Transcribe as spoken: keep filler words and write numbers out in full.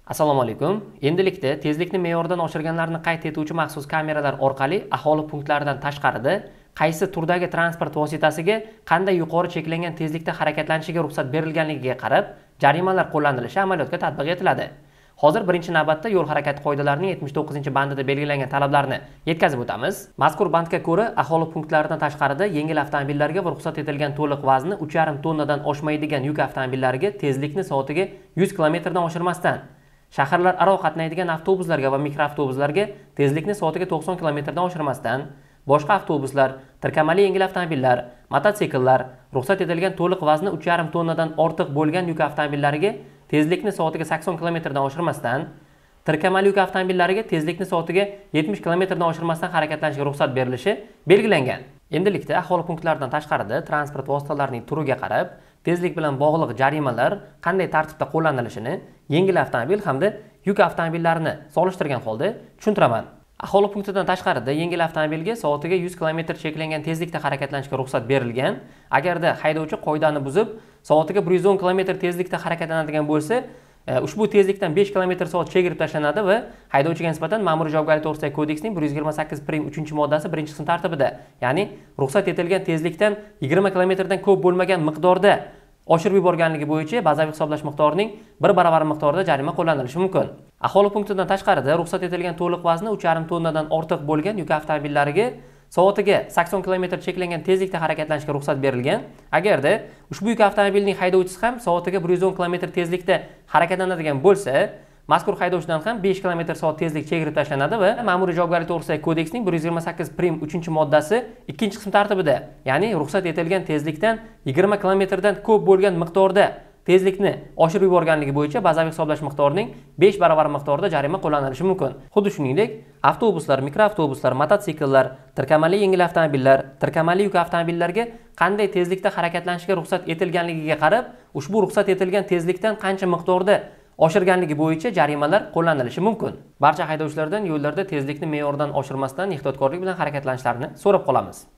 Assalomu alaykum. Endilikda tezlikni me'yordan oshirganlarni qayd etuvchi maxsus kameralar orqali aholi punktlaridan tashqarida qaysi turdagi transport vositasiga qanday yuqori cheklangan tezlikda harakatlanishiga ruxsat berilganligiga qarab jarimalar qo'llanilishi amaliyotga tatbiq etiladi. Hozir birinchi navbatda yo'l harakati qoidalarining yetmish to'qqizinchi bandida belgilangan talablarni yetkazib o'tamiz. Mazkur bandga ko'ra, aholi punktlaridan tashqarida yengil avtomobillarga va ruxsat etilgan to'liq vazni uch yarim tonnadan oshmaydigan yuk avtomobillariga tezlikni soatiga yuz kilometrdan oshirmasdan, shaharlararo qatnaydigan avtobuslarga va mikroavtobuslarga tezlikni soatiga to'qson kilometrdan oshirmasdan, boshqa avtobuslar, tirkamali yengil avtomobillar, mototsikllar, ruxsat etilgan to'liq vazni uch yarim tonnadan ortiq bo'lgan yuk avtomobillariga tezlikni soatiga sakson kilometrdan oshirmasdan, tirkamali yuk avtomobillariga tezlikni soatiga yetmish kilometrdan oshirmasdan harakatlanishga ruxsat berilishi belgilangan. Endilikda aholi punktlaridan tashqarida transport vositalarining turiga qarab tezlik bilan bog'liq jarimalar qanday tartibda qo'llanilishini yengil avtomobil hamda yuk avtomobillarini solishtirgan holda tushuntiraman. Aholi punktidan tashqarida yengil avtomobilga soatiga yuz kilometr cheklangan tezlikda harakatlanishga ruxsat berilgan. Agarda haydovchi qoidani buzib, soatiga bir yuz o'n kilometr tezlikda harakatlanadigan bo'lsa, ushbu tezlikdan besh kilometr soat chegirib tashlanadi va haydovchiga nisbatan Ma'muriy javobgarlik to'g'risidagi kodeksning bir yuz yigirma sakkiz prim uchinchi moddasi birinchi qism tartibida, ya'ni ruxsat etilgan tezlikdan yigirma kilometrdan ko'p bo'lmagan miqdorda oshirib yuborganligi bo'yicha bazaviy hisoblash miqdorining bir baravari miqdorida jarima qo'llanilishi mumkin. Aholi punktidan tashqarida ruxsat etilgan to'liq vazni uch yarim tonnadan ortiq bo'lgan yuk avtomobillariga soatiga sakson kilometr cheklangan tezlikda harakatlanishga ruxsat berilgan. Agarda ushbu yuk avtomobilning haydovchisi ham soatiga bir yuz o'n kilometr tezlikda harakatlanadigan bo'lsa, mazkur haydovchidan ham besh kilometr soat tezlik chegirib tashlanadi va Ma'muriy javobgarlik to'g'risidagi kodeksning bir yuz yigirma sakkiz prim uchinchi moddasi ikkinchi qism tartibida, ya'ni ruxsat etilgan tezlikdan yigirma kilometrdan ko'p bo'lgan miqdorda tezlikni oshirib yuborganligi bo'yicha bazaviy hisoblash miqdorining besh baravar miqdorida jarima qo'llanilishi mumkin. Xuddi shuningdek, avtobuslar, mikroavtobuslar, mototsikllar, tirkamali yengil avtomobillar, tirkamali yuk avtomobillarga qanday tezlikda harakatlanishga ruxsat etilganligiga qarab, ushbu ruxsat etilgan tezlikdan qancha miqdorda oshirganligi bo'yicha jarimalar qo'llanilishi mumkin. Barcha haydovchilardan yo'llarda tezlikni me'yordan oshirmasdan ehtiyotkorlik bilan harakatlanishlarini so'rab qolamiz.